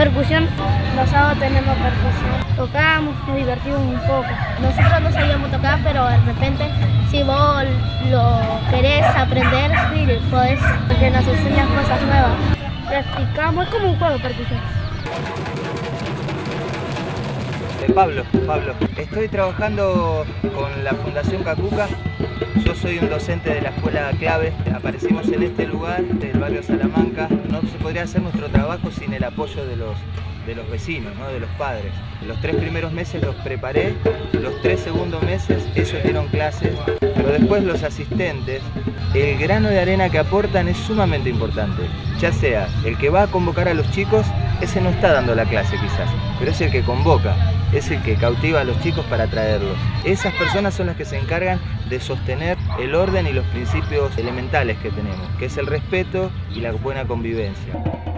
percusión. Los sábados tenemos percusión. Tocamos, nos divertimos un poco. Nosotros no sabíamos tocar, pero de repente, si vos lo querés aprender, sí, podés, porque nos enseñan cosas nuevas. Practicamos, es como un juego de percusión. Pablo, estoy trabajando con la Fundación Cacuca. Yo soy un docente de la escuela clave. Aparecimos en este lugar del barrio Salamanca. No se podría hacer nuestro trabajo sin el apoyo de los vecinos, ¿no? De los padres. Los 3 primeros meses los preparé, los 3 segundos meses ellos dieron clases, pero después los asistentes, el grano de arena que aportan es sumamente importante. Ya sea el que va a convocar a los chicos, ese no está dando la clase quizás, pero es el que convoca, es el que cautiva a los chicos para atraerlos. Esas personas son las que se encargan de sostener el orden y los principios elementales que tenemos, que es el respeto y la buena convivencia.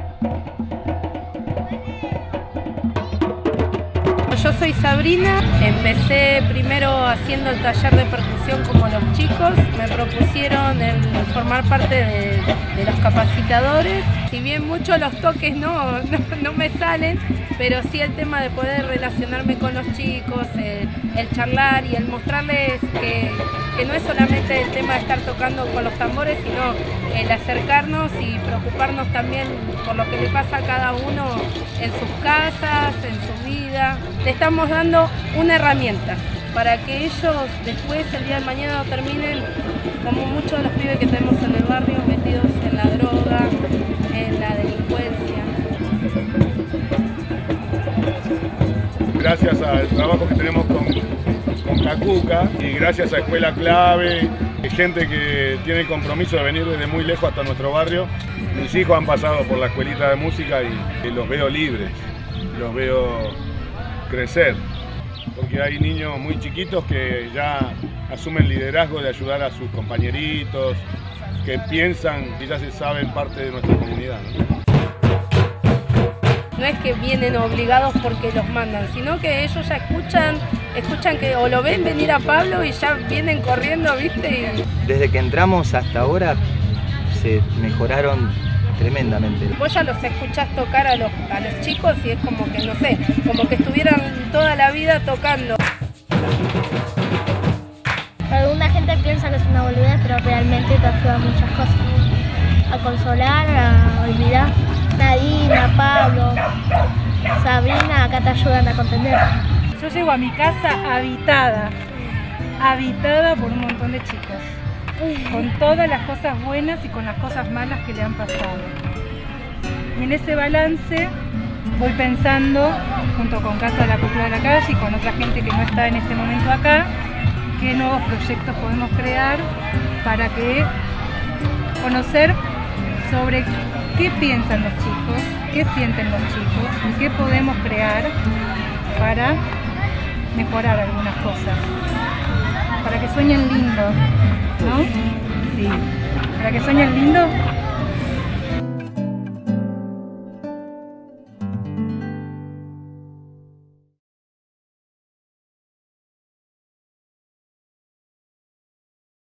Yo soy Sabrina, empecé primero haciendo el taller de percusión como los chicos, me propusieron el formar parte de los capacitadores. Si bien muchos los toques no me salen, pero sí el tema de poder relacionarme con los chicos, el charlar y el mostrarles que no es solamente el tema de estar tocando con los tambores, sino el acercarnos y preocuparnos también por lo que le pasa a cada uno en sus casas, en su vida. Le estamos dando una herramienta para que ellos después, el día de mañana, no terminen como muchos de los pibes que tenemos en el barrio, metidos en la droga, en la delincuencia. Gracias al trabajo que tenemos con Cacuca y gracias a Escuela Clave, gente que tiene el compromiso de venir desde muy lejos hasta nuestro barrio. Mis hijos han pasado por la escuelita de música y los veo libres, los veo crecer, porque hay niños muy chiquitos que ya asumen liderazgo de ayudar a sus compañeritos, que piensan y ya se saben parte de nuestra comunidad, ¿no? No es que vienen obligados porque los mandan, sino que ellos ya escuchan que o lo ven venir a Pablo y ya vienen corriendo, ¿viste? Desde que entramos hasta ahora se mejoraron tremendamente. Vos ya los escuchás tocar a los chicos y es como que, no sé, como que estuvieran toda la vida tocando. Alguna gente piensa que es una boludez, pero realmente te ayuda a muchas cosas. A consolar, a olvidar. Nadina, Pablo, Sabrina, acá te ayudan a contender. Yo llego a mi casa habitada por un montón de chicos, con todas las cosas buenas y con las cosas malas que le han pasado. Y en ese balance voy pensando, junto con Casa de la Cultura de la Calle y con otra gente que no está en este momento acá, qué nuevos proyectos podemos crear para conocer sobre qué piensan los chicos, qué sienten los chicos y qué podemos crear para mejorar algunas cosas, para que sueñen lindo, ¿no? Sí, para que sueñen lindo